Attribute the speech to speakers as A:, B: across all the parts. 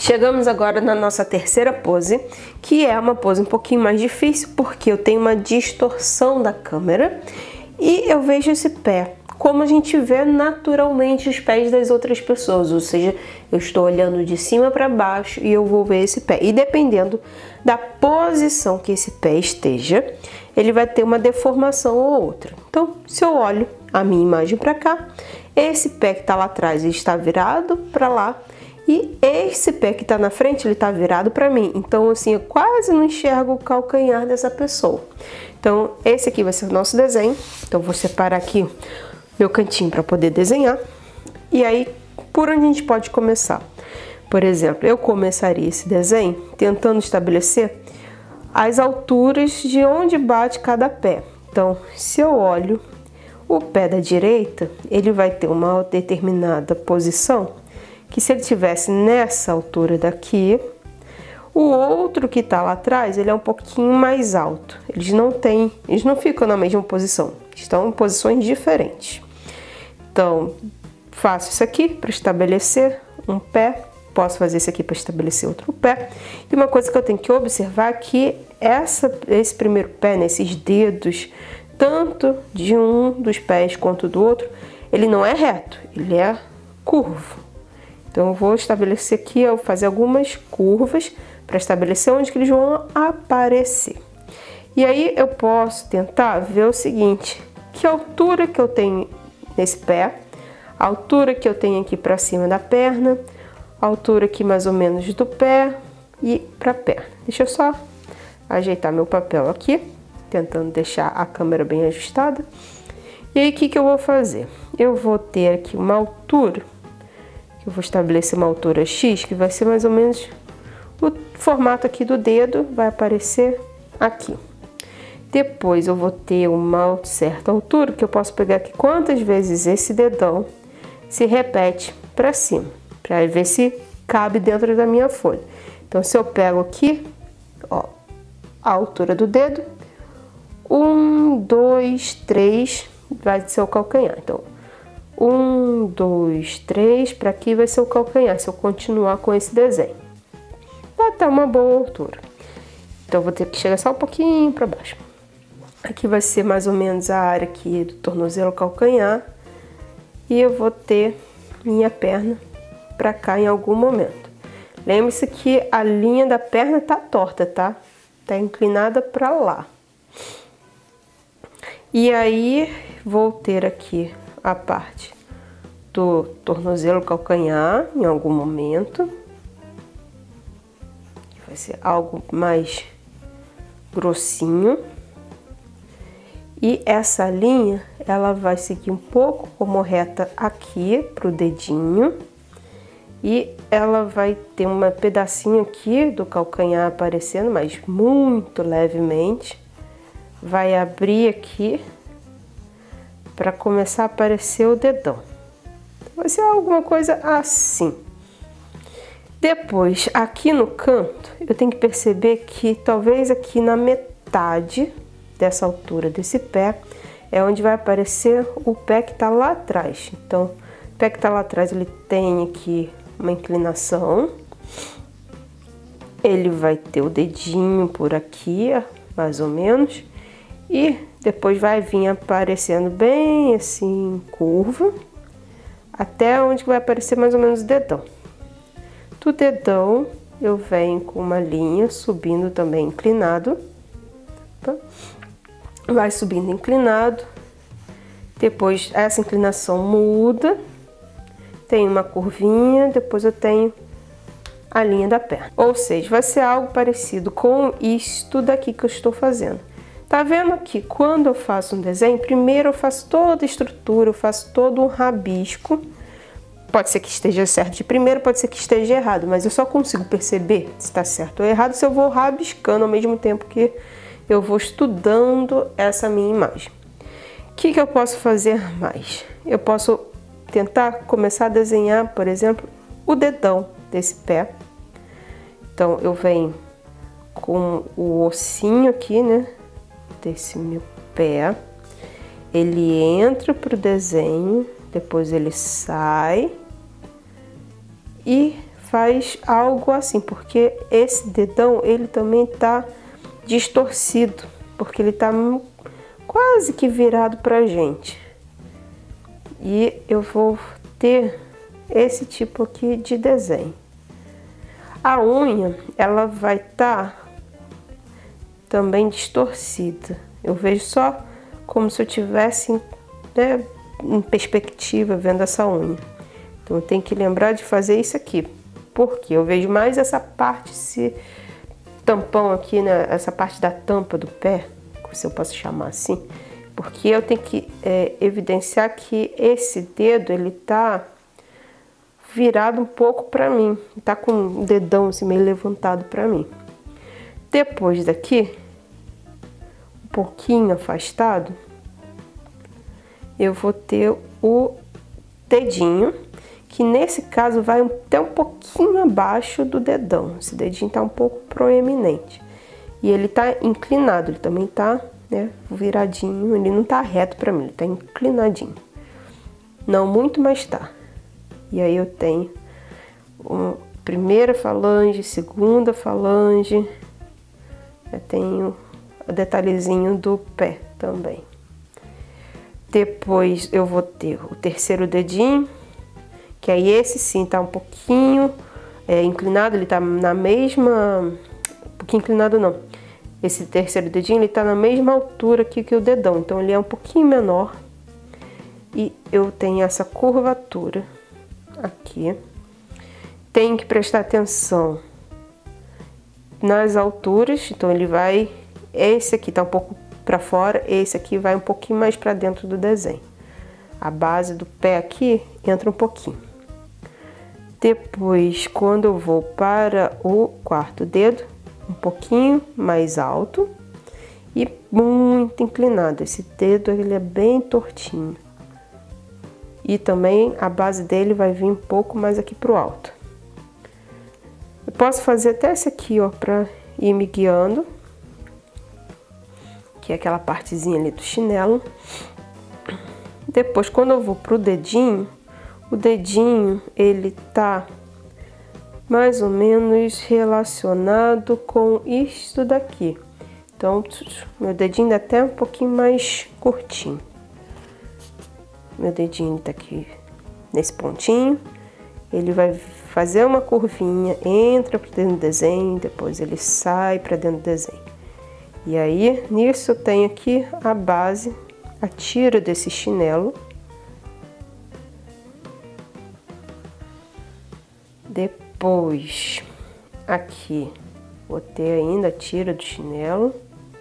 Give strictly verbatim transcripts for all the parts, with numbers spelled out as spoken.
A: Chegamos agora na nossa terceira pose, que é uma pose um pouquinho mais difícil, porque eu tenho uma distorção da câmera e eu vejo esse pé como a gente vê naturalmente os pés das outras pessoas, ou seja, eu estou olhando de cima para baixo e eu vou ver esse pé. E dependendo da posição que esse pé esteja, ele vai ter uma deformação ou outra. Então, se eu olho a minha imagem para cá, esse pé que está lá atrás ele está virado para lá e esse pé que está na frente ele está virado para mim. Então, assim, eu quase não enxergo o calcanhar dessa pessoa. Então, esse aqui vai ser o nosso desenho. Então, vou separar aqui meu cantinho para poder desenhar. E aí, por onde a gente pode começar? Por exemplo, eu começaria esse desenho tentando estabelecer as alturas de onde bate cada pé. Então, se eu olho o pé da direita, ele vai ter uma determinada posição, que se ele estivesse nessa altura daqui, o outro que está lá atrás, ele é um pouquinho mais alto. Eles não têm, eles não ficam na mesma posição, estão em posições diferentes. Então, faço isso aqui para estabelecer um pé, posso fazer isso aqui para estabelecer outro pé. E uma coisa que eu tenho que observar é que essa, esse primeiro pé, nesses dedos, tanto de um dos pés quanto do outro, ele não é reto, ele é curvo. Então, eu vou estabelecer aqui, eu vou fazer algumas curvas para estabelecer onde que eles vão aparecer. E aí, eu posso tentar ver o seguinte, que altura que eu tenho nesse pé, a altura que eu tenho aqui para cima da perna, a altura aqui mais ou menos do pé e para a perna. Deixa eu só ajeitar meu papel aqui, tentando deixar a câmera bem ajustada. E aí, o que que eu vou fazer? Eu vou ter aqui uma altura, que eu vou estabelecer uma altura X, que vai ser mais ou menos o formato aqui do dedo, vai aparecer aqui. Depois eu vou ter uma certa altura, que eu posso pegar aqui quantas vezes esse dedão se repete para cima, para ver se cabe dentro da minha folha. Então, se eu pego aqui, ó, a altura do dedo, um, dois, três, vai ser o calcanhar. Então, um, dois, três, para aqui vai ser o calcanhar, se eu continuar com esse desenho. Vai estar uma boa altura. Então, eu vou ter que chegar só um pouquinho para baixo. Aqui vai ser mais ou menos a área aqui do tornozelo calcanhar. E eu vou ter minha perna para cá em algum momento. Lembre-se que a linha da perna tá torta, tá? Tá inclinada para lá. E aí, vou ter aqui a parte do tornozelo calcanhar em algum momento. Vai ser algo mais grossinho. E essa linha, ela vai seguir um pouco como reta aqui pro dedinho. E ela vai ter um pedacinho aqui do calcanhar aparecendo, mas muito levemente. Vai abrir aqui para começar a aparecer o dedão. Vai ser alguma coisa assim. Depois, aqui no canto, eu tenho que perceber que talvez aqui na metade dessa altura desse pé é onde vai aparecer o pé que está lá atrás. Então, o pé que está lá atrás, ele tem aqui uma inclinação. Ele vai ter o dedinho por aqui, mais ou menos. E depois vai vir aparecendo bem assim, curva, até onde vai aparecer mais ou menos o dedão. Do dedão, eu venho com uma linha subindo também inclinado. Tá? Vai subindo inclinado, depois essa inclinação muda, tem uma curvinha, depois eu tenho a linha da perna. Ou seja, vai ser algo parecido com isto daqui que eu estou fazendo. Tá vendo aqui, quando eu faço um desenho, primeiro eu faço toda a estrutura, eu faço todo um rabisco. Pode ser que esteja certo de primeiro, pode ser que esteja errado, mas eu só consigo perceber se está certo ou errado se eu vou rabiscando ao mesmo tempo que eu vou estudando essa minha imagem. O que que eu posso fazer mais? Eu posso tentar começar a desenhar, por exemplo, o dedão desse pé. Então, eu venho com o ossinho aqui, né, desse meu pé. Ele entra pro desenho, depois ele sai e faz algo assim, porque esse dedão ele também tá distorcido, porque ele tá quase que virado pra gente. E eu vou ter esse tipo aqui de desenho. A unha, ela vai estar tá também distorcida. Eu vejo só como se eu tivesse, né, em perspectiva vendo essa unha. Então eu tenho que lembrar de fazer isso aqui, porque eu vejo mais essa parte, esse tampão aqui, né, essa parte da tampa do pé, se eu posso chamar assim, porque eu tenho que é, evidenciar que esse dedo ele tá virado um pouco para mim, tá com o dedão assim meio levantado para mim. Depois daqui, um pouquinho afastado, eu vou ter o dedinho, que nesse caso vai até um pouquinho abaixo do dedão. Esse dedinho tá um pouco proeminente. E ele tá inclinado, ele também tá, né, viradinho, ele não tá reto para mim, ele tá inclinadinho. Não muito, mas tá. E aí eu tenho uma primeira falange, segunda falange, eu tenho o detalhezinho do pé também. Depois eu vou ter o terceiro dedinho, que aí esse sim tá um pouquinho é, inclinado, ele tá na mesma... Um pouquinho inclinado não. Esse terceiro dedinho, ele tá na mesma altura aqui que o dedão, então ele é um pouquinho menor. E eu tenho essa curvatura aqui. Tenho que prestar atenção nas alturas, então ele vai... Esse aqui tá um pouco para fora, esse aqui vai um pouquinho mais para dentro do desenho. A base do pé aqui entra um pouquinho. Depois, quando eu vou para o quarto dedo, um pouquinho mais alto e muito inclinado. Esse dedo ele é bem tortinho. E também a base dele vai vir um pouco mais aqui pro alto. Eu posso fazer até esse aqui, ó, para ir me guiando, que é aquela partezinha ali do chinelo. Depois, quando eu vou pro dedinho, o dedinho ele tá mais ou menos relacionado com isto daqui. Então, meu dedinho é até um pouquinho mais curtinho. Meu dedinho tá aqui nesse pontinho. Ele vai fazer uma curvinha, entra para dentro do desenho, depois ele sai para dentro do desenho. E aí, nisso eu tenho aqui a base, a tira desse chinelo. Depois, aqui, vou ter ainda a tira do chinelo.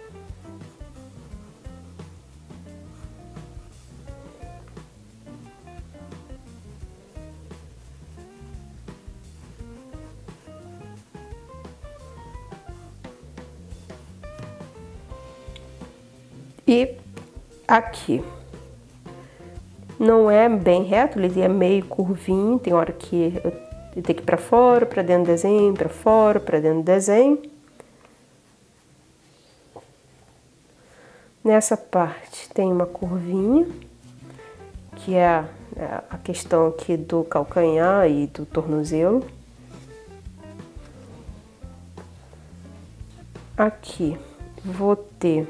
A: E aqui, não é bem reto, ele é meio curvinho, tem hora que eu tenho que ir para fora, para dentro do desenho, para fora, para dentro do desenho. Nessa parte tem uma curvinha, que é a, a questão aqui do calcanhar e do tornozelo. Aqui vou ter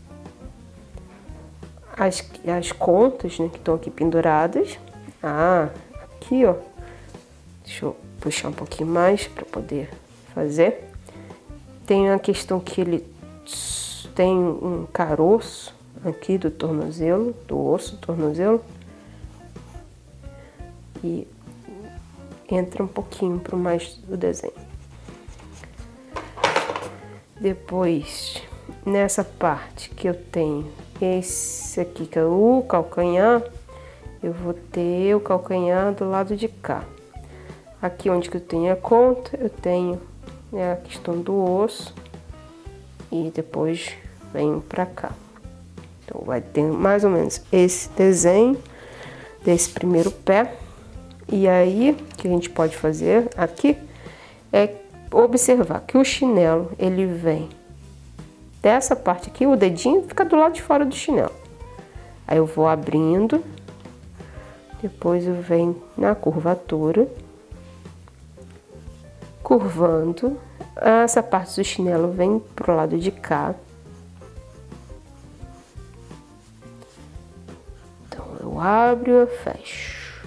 A: as, as contas, né, que estão aqui penduradas. Ah, aqui, ó. Deixa eu puxar um pouquinho mais para poder fazer. Tem a questão que ele tem um caroço aqui do tornozelo, do osso do tornozelo. E entra um pouquinho para mais do desenho. Depois, nessa parte que eu tenho esse aqui, que é o calcanhar, eu vou ter o calcanhar do lado de cá. Aqui onde que eu tenho a conta, eu tenho, né, a questão do osso e depois venho pra cá. Então vai ter mais ou menos esse desenho desse primeiro pé. E aí, o que a gente pode fazer aqui é observar que o chinelo, ele vem dessa parte aqui, o dedinho fica do lado de fora do chinelo. Aí eu vou abrindo, depois eu venho na curvatura curvando, essa parte do chinelo vem pro lado de cá. Então eu abro e eu fecho.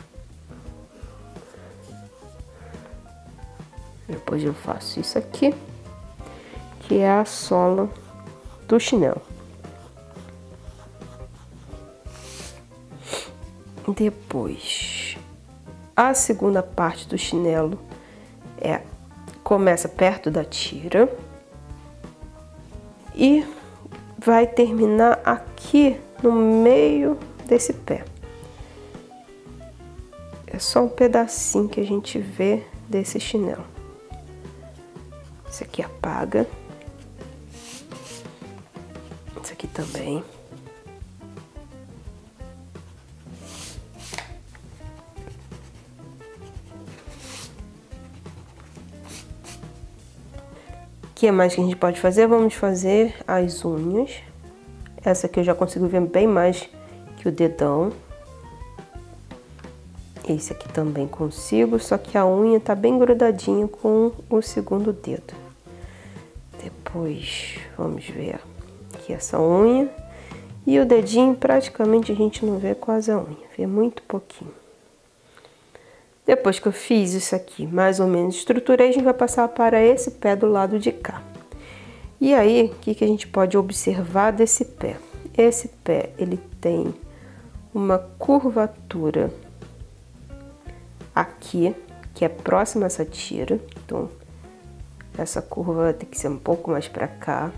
A: Depois eu faço isso aqui, que é a sola do chinelo. Depois, a segunda parte do chinelo é começa perto da tira e vai terminar aqui no meio desse pé. É só um pedacinho que a gente vê desse chinelo. Esse aqui apaga. Esse aqui também. O que mais que a gente pode fazer? Vamos fazer as unhas. Essa aqui eu já consigo ver bem mais que o dedão. Esse aqui também consigo, só que a unha tá bem grudadinha com o segundo dedo. Depois, vamos ver aqui essa unha. E o dedinho, praticamente a gente não vê quase a unha, vê muito pouquinho. Depois que eu fiz isso aqui, mais ou menos estruturei, a gente vai passar para esse pé do lado de cá. E aí, o que que a gente pode observar desse pé? Esse pé, ele tem uma curvatura aqui, que é próxima a essa tira. Então, essa curva vai ter que ser um pouco mais para cá.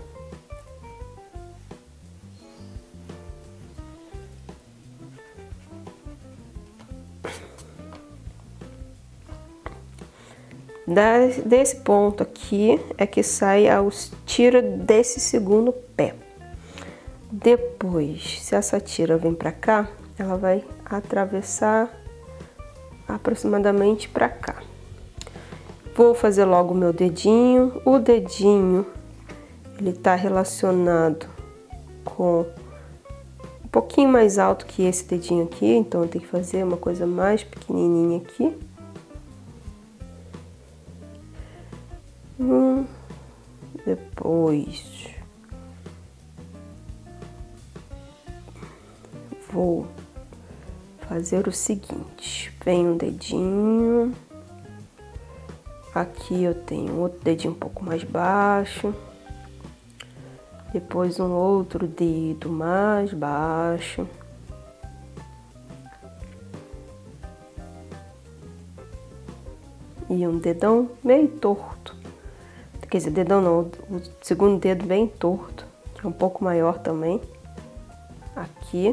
A: Desse ponto aqui é que sai a tira desse segundo pé. Depois, se essa tira vem para cá, ela vai atravessar aproximadamente para cá. Vou fazer logo o meu dedinho. O dedinho, ele tá relacionado com um pouquinho mais alto que esse dedinho aqui, então eu tenho que fazer uma coisa mais pequenininha aqui. Hum, depois vou fazer o seguinte, vem um dedinho, aqui eu tenho outro dedinho um pouco mais baixo, depois um outro dedo mais baixo, e um dedão meio torto. Quer dizer, dedão não, o segundo dedo bem torto, que é um pouco maior também. Aqui.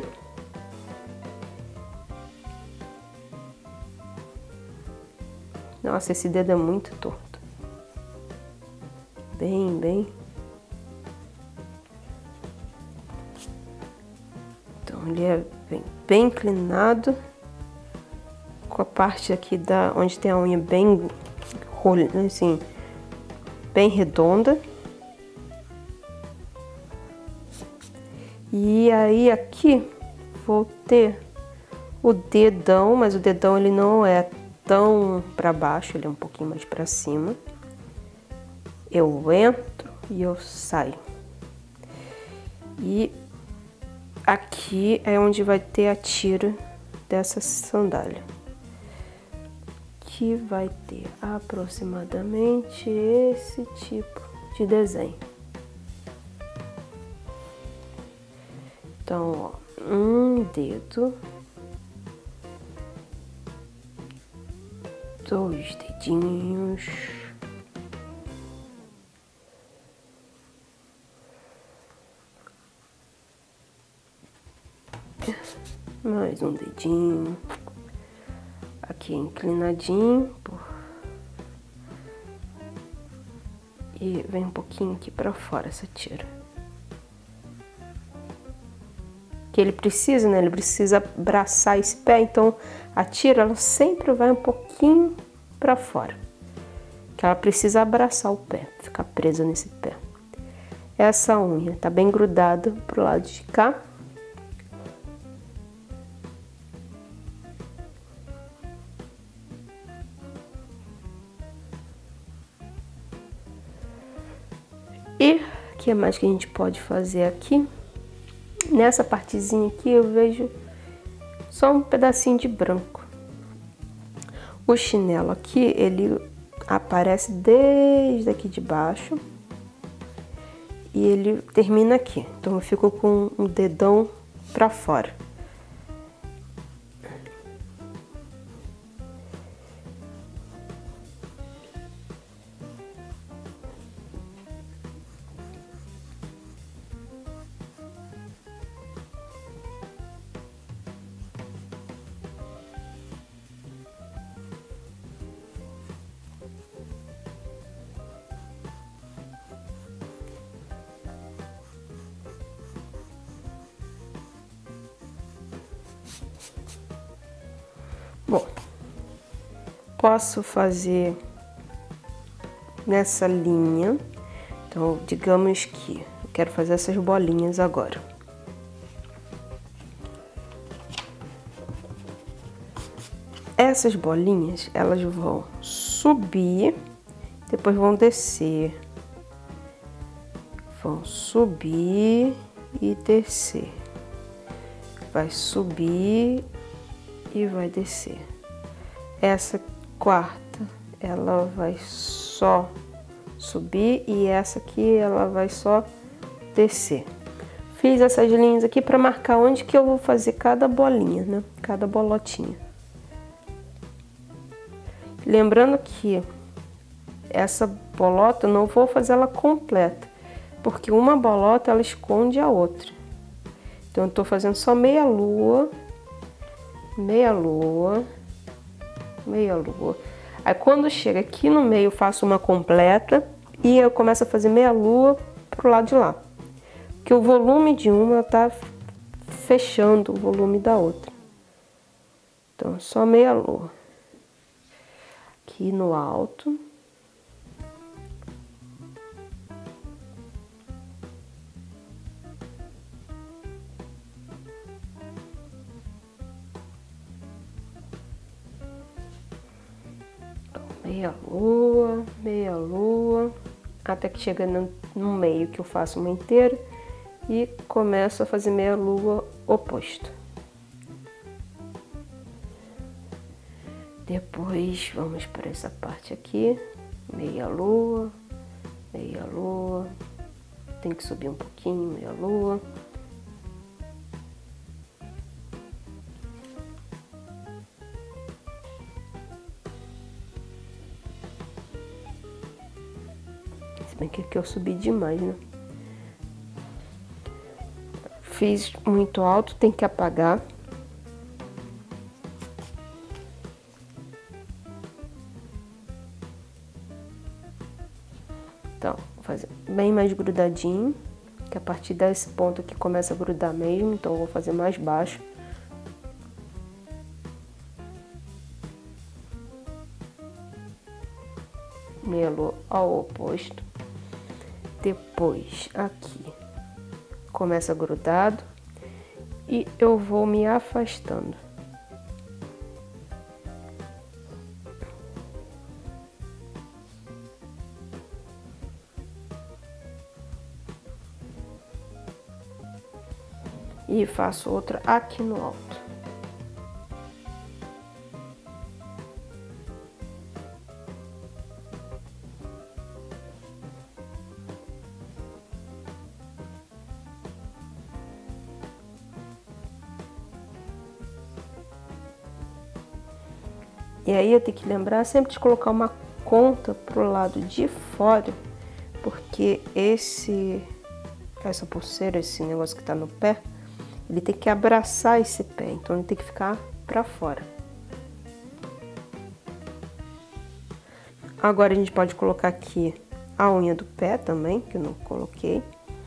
A: Nossa, esse dedo é muito torto. Bem, bem. Então, ele é bem, bem inclinado. Com a parte aqui da onde tem a unha bem, assim, bem redonda. E aí aqui vou ter o dedão, mas o dedão ele não é tão para baixo, ele é um pouquinho mais para cima. Eu entro e eu saio. E aqui é onde vai ter a tira dessa sandália, que vai ter aproximadamente esse tipo de desenho. Então, ó, um dedo, dois dedinhos, mais um dedinho. Aqui inclinadinho e vem um pouquinho aqui para fora essa tira. Que ele precisa, né? Ele precisa abraçar esse pé, então a tira ela sempre vai um pouquinho para fora. Que ela precisa abraçar o pé, ficar presa nesse pé. Essa unha tá bem grudada pro lado de cá. E o que mais que a gente pode fazer aqui? Nessa partezinha aqui eu vejo só um pedacinho de branco. O chinelo aqui, ele aparece desde aqui de baixo e ele termina aqui. Então eu fico com o dedão pra fora. Bom, posso fazer nessa linha. Então, digamos que eu quero fazer essas bolinhas agora. Essas bolinhas, elas vão subir, depois vão descer. Vão subir e descer. Vai subir e vai descer. Essa quarta, ela vai só subir e essa aqui, ela vai só descer. Fiz essas linhas aqui para marcar onde que eu vou fazer cada bolinha, né? Cada bolotinha. Lembrando que essa bolota eu não vou fazer ela completa, porque uma bolota ela esconde a outra. Então eu tô fazendo só meia lua, meia lua, meia lua. Aí quando chega aqui no meio eu faço uma completa e eu começo a fazer meia lua pro lado de lá. Porque o volume de uma tá fechando o volume da outra. Então só meia lua. Aqui no alto. Meia lua, meia lua, até que chega no, no meio que eu faço uma inteira e começo a fazer meia lua oposto. Depois vamos para essa parte aqui, meia lua, meia lua, tem que subir um pouquinho, meia lua. Bem que aqui eu subi demais, né? Fiz muito alto, tem que apagar. Então, vou fazer bem mais grudadinho, que a partir desse ponto aqui começa a grudar mesmo, então eu vou fazer mais baixo. Meia lua ao oposto. Depois aqui começa grudado e eu vou me afastando. E faço outra aqui no alto. E aí eu tenho que lembrar sempre de colocar uma conta pro lado de fora, porque esse essa pulseira, esse negócio que tá no pé, ele tem que abraçar esse pé, então ele tem que ficar pra fora. Agora a gente pode colocar aqui a unha do pé também, que eu não coloquei.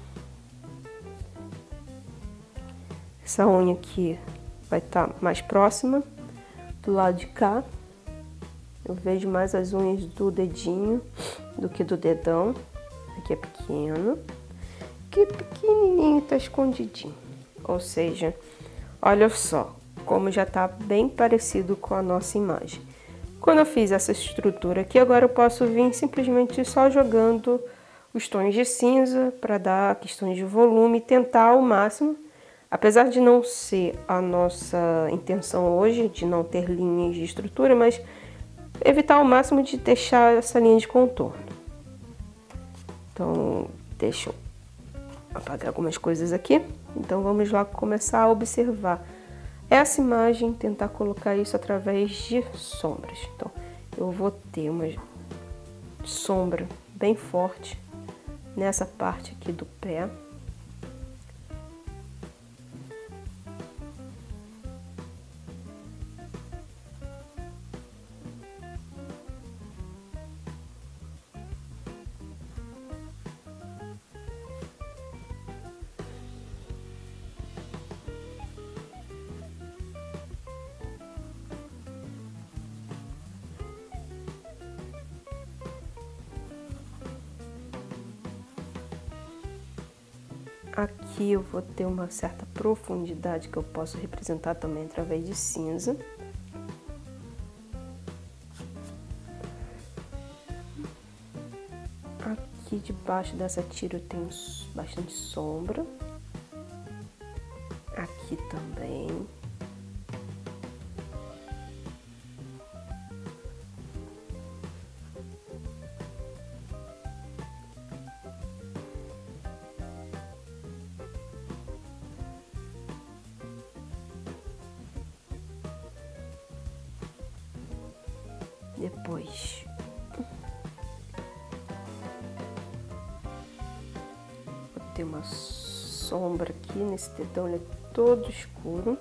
A: Essa unha aqui vai estar mais próxima do lado de cá. Eu vejo mais as unhas do dedinho do que do dedão. Aqui é pequeno. Aqui pequenininho, tá escondidinho. Ou seja, olha só como já tá bem parecido com a nossa imagem. Quando eu fiz essa estrutura aqui, agora eu posso vir simplesmente só jogando os tons de cinza para dar questões de volume e tentar ao máximo, apesar de não ser a nossa intenção hoje, de não ter linhas de estrutura, mas evitar ao máximo de deixar essa linha de contorno. Então, deixa eu apagar algumas coisas aqui. Então, vamos lá começar a observar essa imagem, tentar colocar isso através de sombras. Então, eu vou ter uma sombra bem forte nessa parte aqui do pé. Aqui eu vou ter uma certa profundidade que eu posso representar também através de cinza. Aqui debaixo dessa tira eu tenho bastante sombra. Aqui também. Depois, vou ter uma sombra aqui nesse dedão, ele é todo escuro.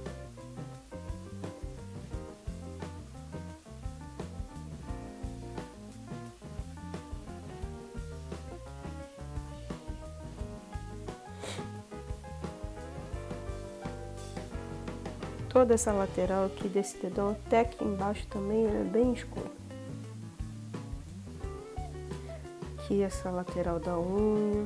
A: Toda essa lateral aqui desse dedão até aqui embaixo também é bem escuro. Aqui essa lateral da unha.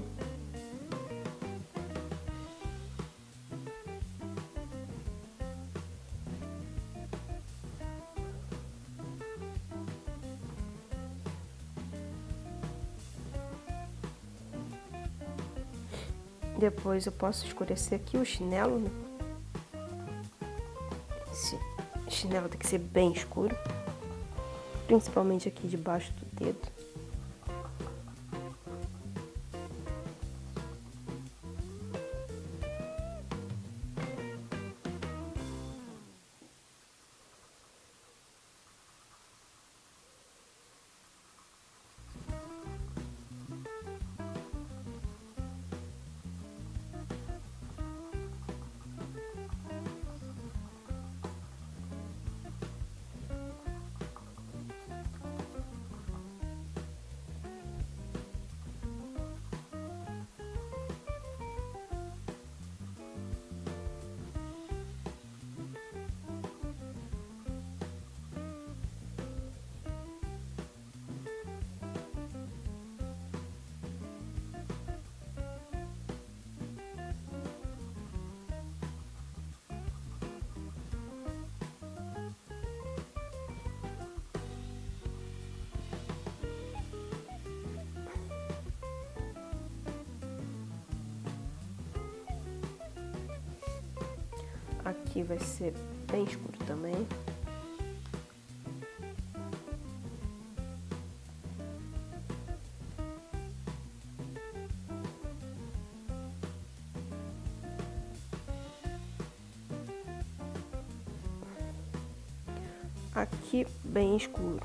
A: Depois eu posso escurecer aqui o chinelo, né? Esse chinelo tem que ser bem escuro, principalmente aqui debaixo do dedo. Aqui vai ser bem escuro também. Aqui bem escuro.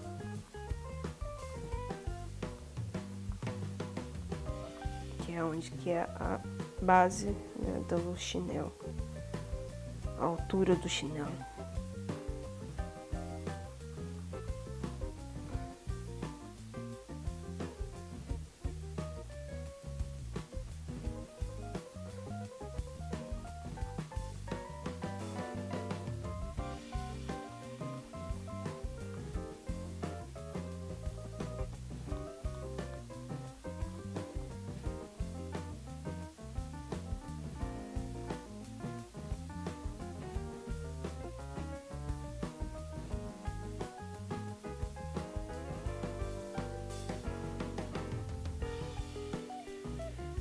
A: Que é onde que é a base, né, do chinelo. A altura do chinelo.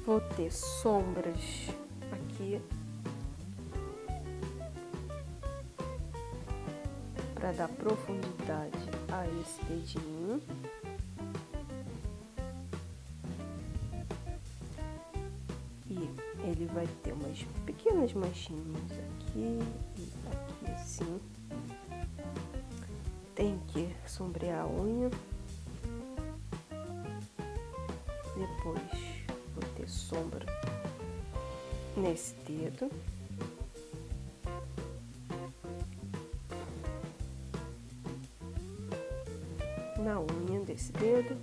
A: Vou ter sombras aqui para dar profundidade a esse dedinho. E ele vai ter umas pequenas manchinhas aqui e aqui assim. Tem que sombrear a unha. Depois vou ter sombra nesse dedo. Na unha desse dedo.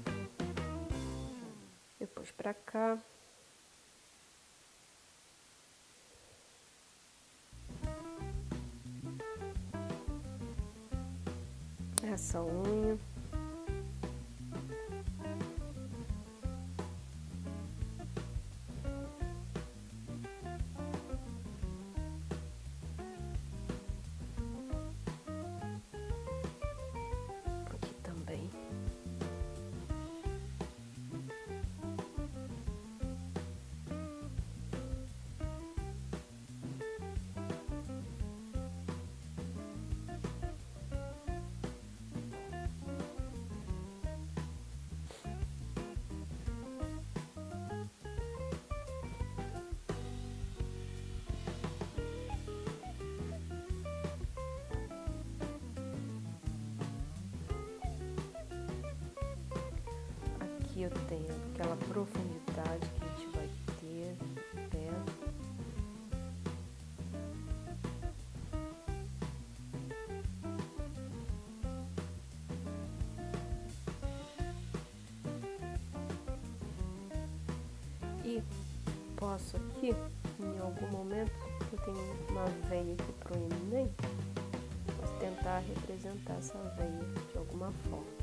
A: Depois pra cá. Essa unha. Aqui também. Aqui eu tenho aquela profundidade que a gente vai ter no pé. E posso aqui, em algum momento, eu tenho uma veia aqui proeminente, posso tentar representar essa veia de alguma forma.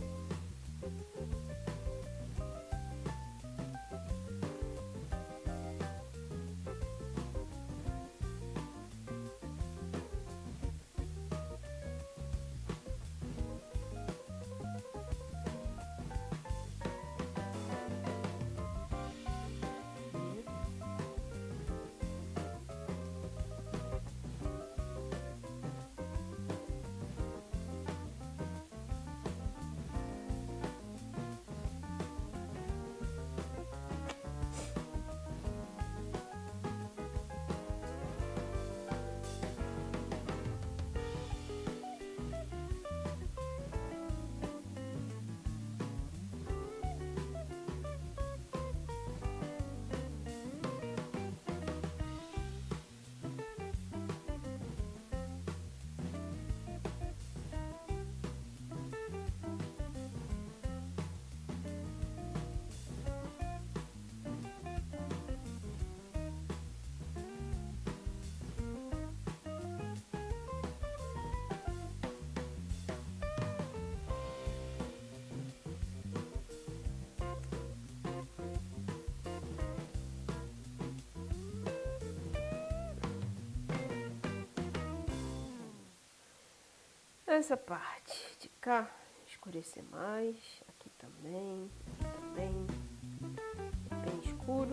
A: Essa parte de cá, escurecer mais, aqui também, aqui também, bem escuro.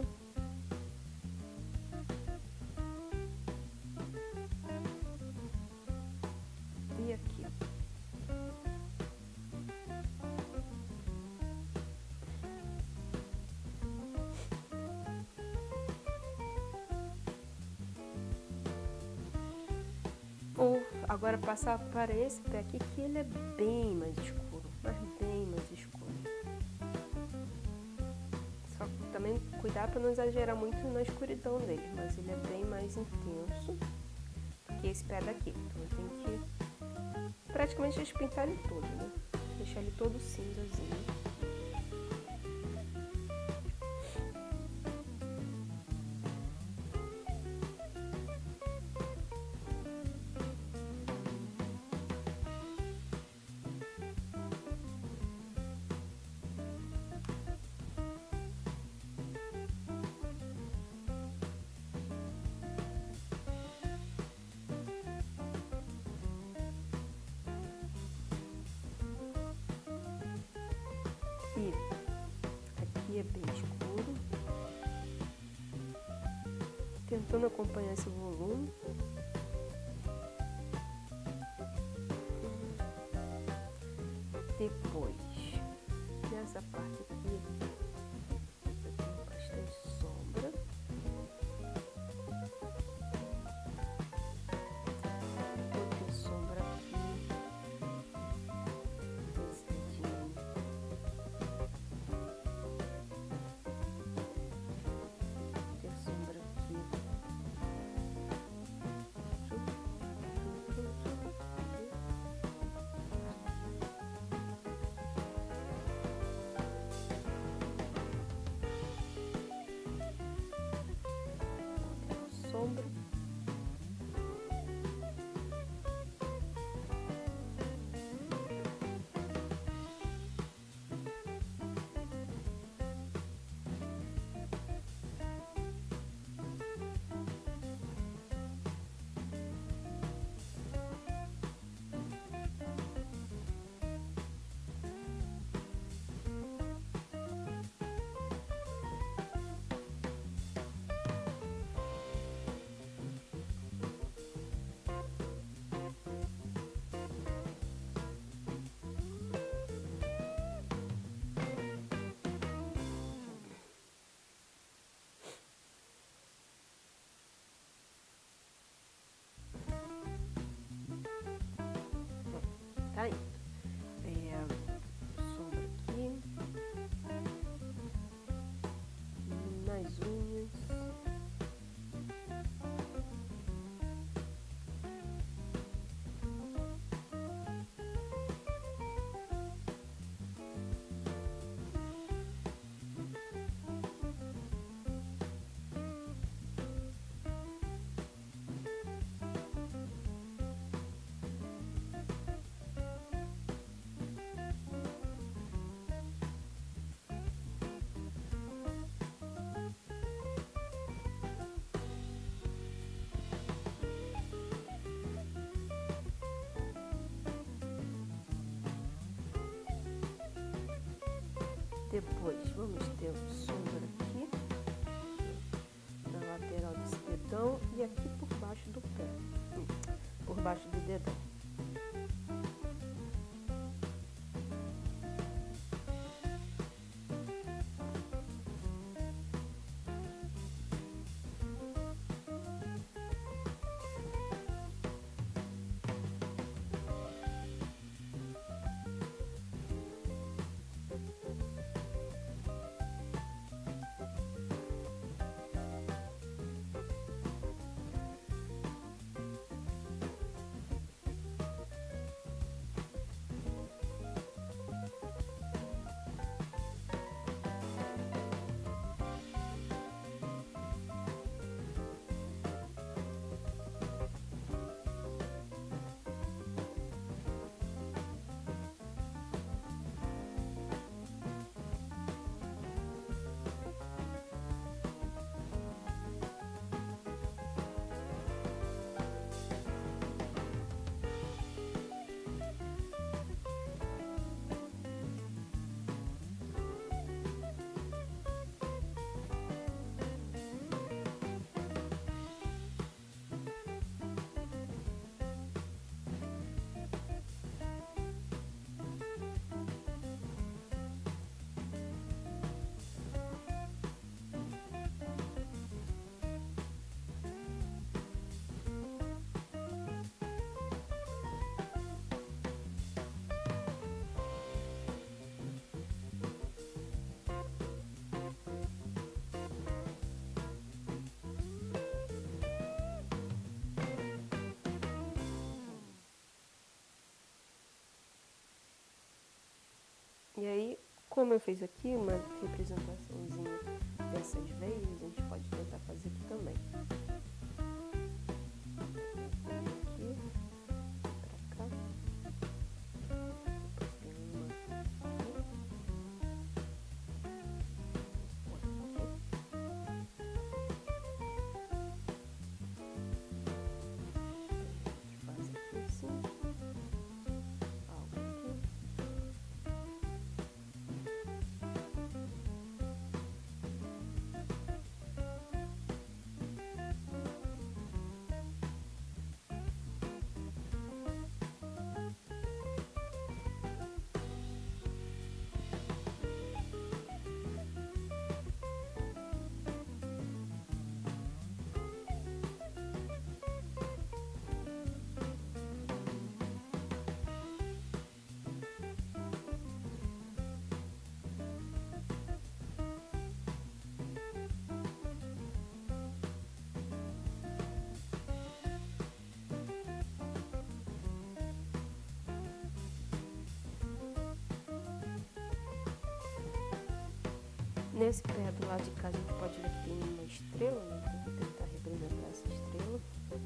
A: E aqui. Vou agora passar para esse pé aqui, que ele é bem mais escuro, mas bem mais escuro. Só que também cuidar para não exagerar muito na escuridão dele, mas ele é bem mais intenso que esse pé daqui. Então eu tenho que praticamente despintar ele todo, né? Deixar ele todo cinzazinho. E aqui é bem escuro. tentando acompanhar esse volume. Depois, nessa parte aqui, eu tenho bastante sombra. Vou ter sombra aqui, nesse dedinho. Vou ter sombra aqui. Sombra. Tá indo. É, sombra aqui. Nas unhas. Depois vamos ter sombra aqui, na lateral desse dedão e aqui por baixo do pé, por baixo do dedão. E aí, como eu fiz aqui uma representaçãozinha dessas veias, a gente pode tentar fazer aqui também. Aqui, pra cá. Depois tem uma aqui. Outra aqui. A gente faz aqui assim. Algo aqui. Nesse pé do lado de cá a gente pode ver que tem uma estrela, né? Então vou tentar representar essa estrela.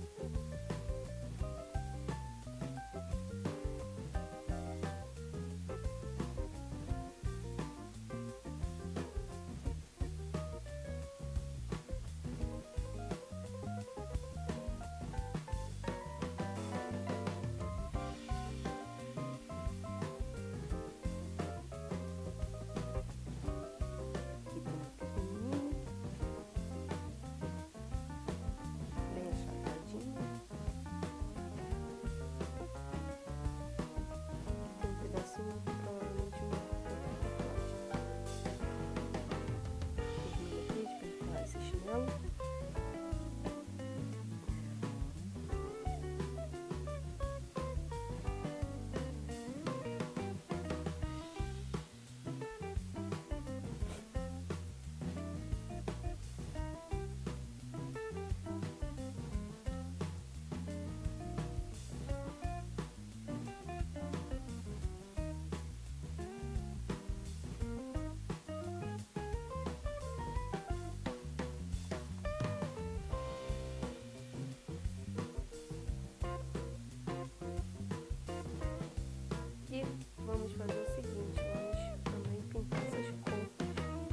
A: E vamos fazer o seguinte, vamos também pintar essas cores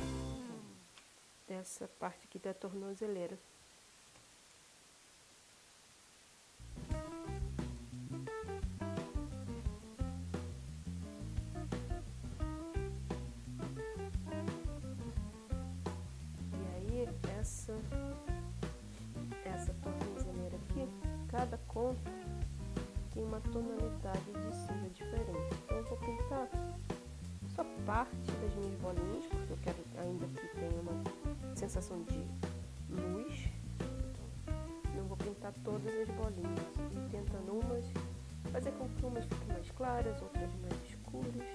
A: dessa parte aqui da tornozeleira. E aí essa, essa tornozeleira aqui, cada ponto tem uma tonalidade de cinza diferente. Então eu vou pintar só parte das minhas bolinhas, porque eu quero ainda que tenha uma sensação de luz. Então, não vou pintar todas as bolinhas, e tentando umas, fazer com que umas fiquem mais claras, outras mais escuras.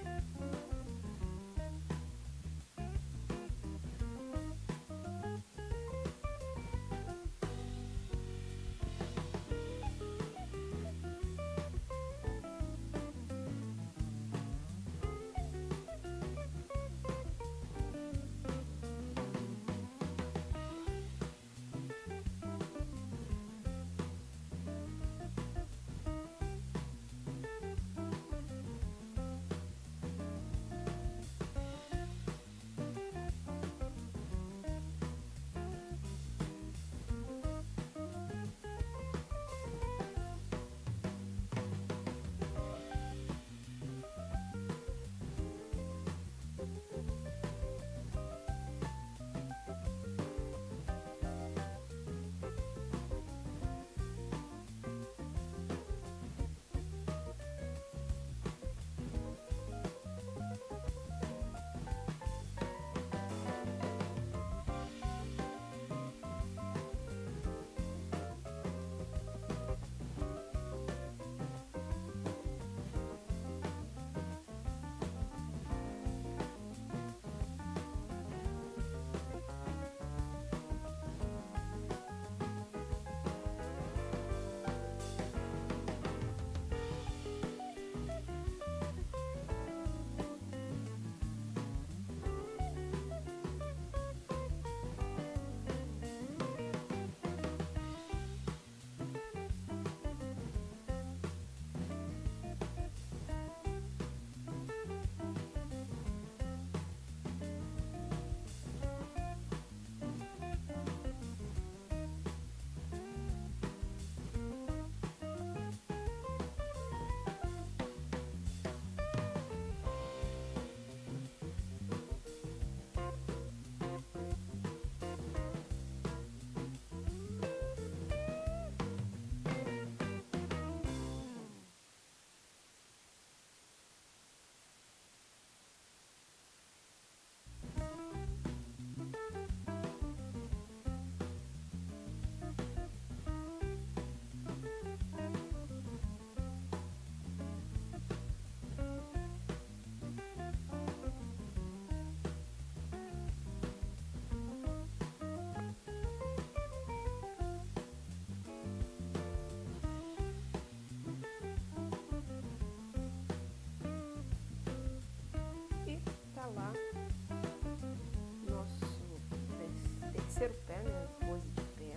A: terceiro pé, né? Pose de pé.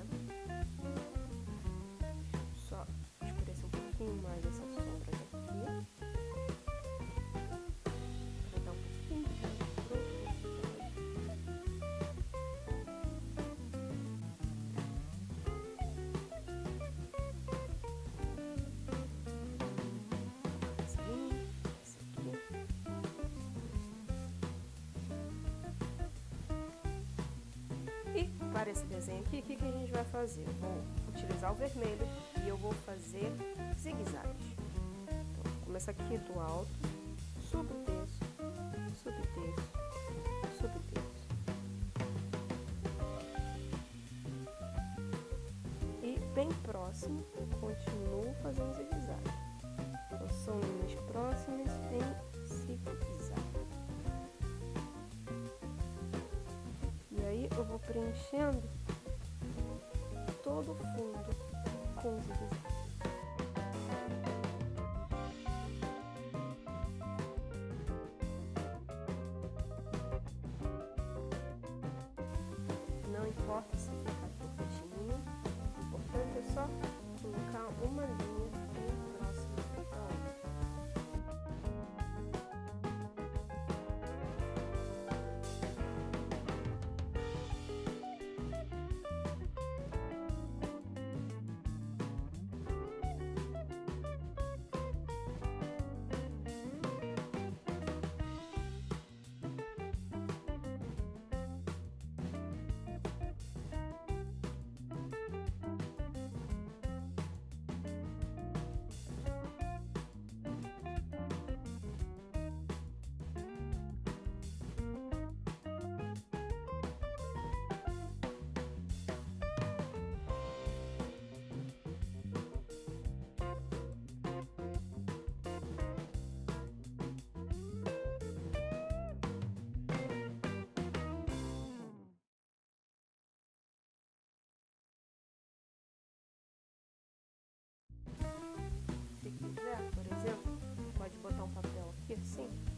A: Só escurecer um pouquinho mais essa sombra daqui. Para dar um pouquinho de profundidade. Essa linha, essa aqui. E para esse desenho aqui, o que, que a gente vai fazer? Eu vou utilizar o vermelho e eu vou fazer zigue-zagues. Então, começa aqui do alto, subo o terço, subo o terço, subo o terço. E bem próximo, continuo fazendo zigue-zague. Então, são linhas próximas em zigue-zague. E aí eu vou preenchendo todo o fundo com zigue-zague. Não importa se ficar tortinho, o importante é só colocar uma linha bem próxima da outra. Se quiser, por exemplo, pode botar um papel aqui assim.